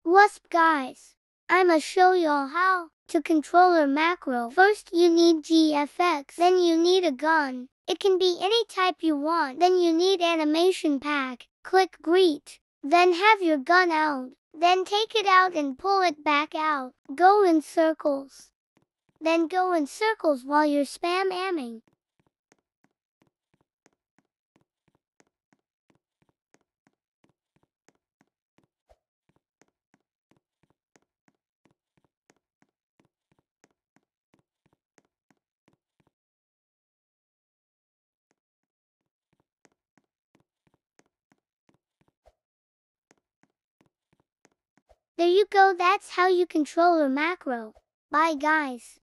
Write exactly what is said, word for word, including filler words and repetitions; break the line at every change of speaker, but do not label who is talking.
What's up, guys? I'ma show y'all how to controller macro. First you need G F X, then you need a gun. It can be any type you want. Then you need animation pack. Click greet. Then have your gun out. Then take it out and pull it back out. Go in circles. Then go in circles while you're spam amming. There you go, that's how you control a macro. Bye guys.